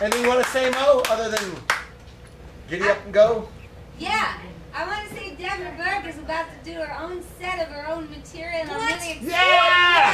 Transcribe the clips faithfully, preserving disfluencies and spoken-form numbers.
Anything you want to say, Mo, other than giddy up and go? Yeah. I want to say Deborah Burke is about to do her own set of her own material. And I'm really excited. Yeah!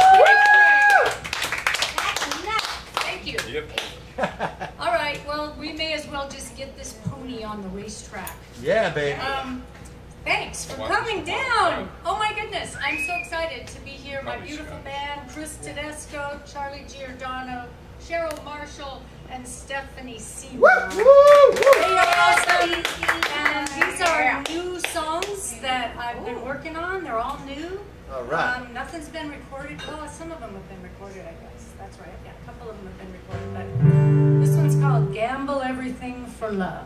That's nuts. Thank you. All right, well, we may as well just get this pony on the racetrack. Yeah, baby. Um, thanks for coming down. Oh my goodness, I'm so excited to be here. My beautiful band, Chris Tedesco, Charlie Giordano, Cheryl Marshall, and Stephanie Seymour. They are awesome. And these are new songs that I've been working on. They're all new. All right. Um, nothing's been recorded. Well, some of them have been recorded, I guess. That's right. Yeah, a couple of them have been recorded. But this one's called Gamble Everything for Love.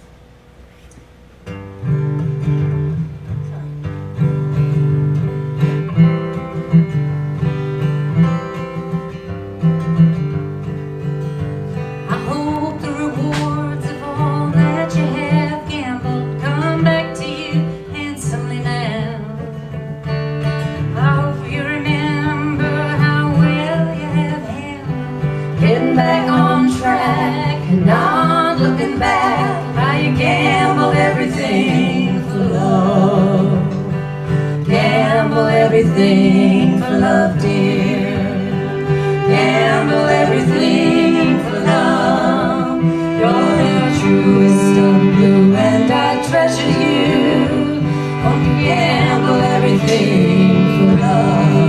Back on track and not looking back. How you gamble everything for love. Gamble everything for love, dear. Gamble everything for love. You're the truest of blue and I treasure you. Won't you gamble everything for love?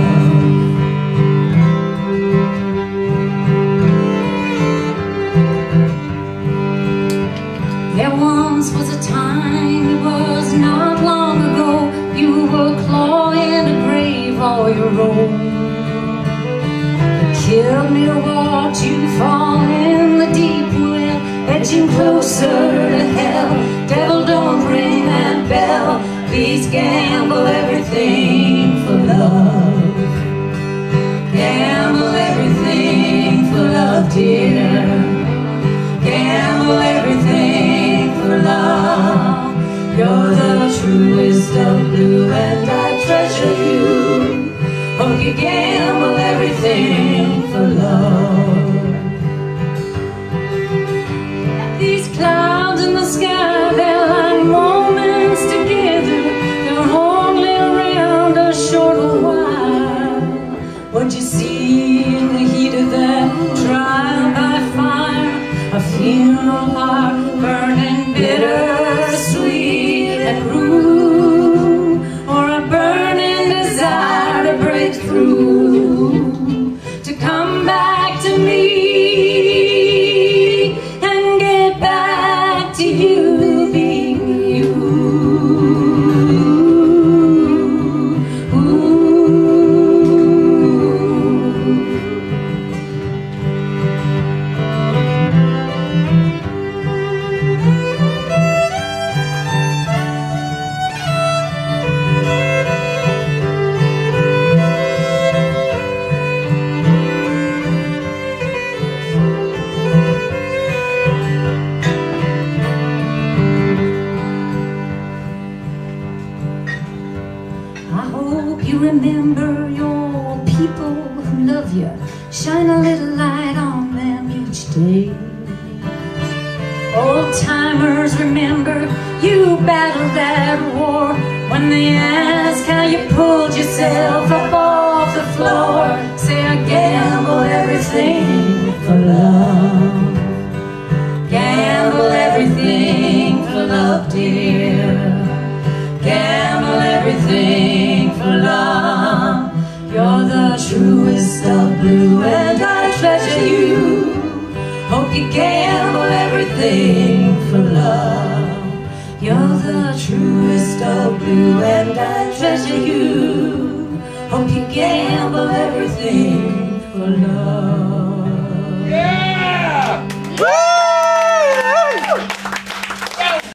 There once was a time, it was not long ago, you were clawing a grave all your own. It killed me to watch you fall in the deep well, edging closer to hell. Devil, don't ring that bell, please gamble everything for love. Gamble everything for love, dear. Gamble everything for love. You're the truest of blue and I treasure you. Hope you gamble everything for love. These clouds in the sky, they're like moments together. They're only around a short while. What you see in the heat of that trial by fire, a funeral heart burning bitter, sweet and cruel, or a burning desire to break through, to come back to me and get back to you being you. I hope you remember your people who love you. Shine a little light on them each day. Old timers, remember you battled that war. When they ask how you pulled yourself up off the floor, say I gamble everything for love. Gamble everything for love, dear. Gamble everything for love. You're the truest of blue and I treasure you. Hope you gamble everything for love. You're the truest of blue and I treasure you. Hope you gamble everything for love. Yeah!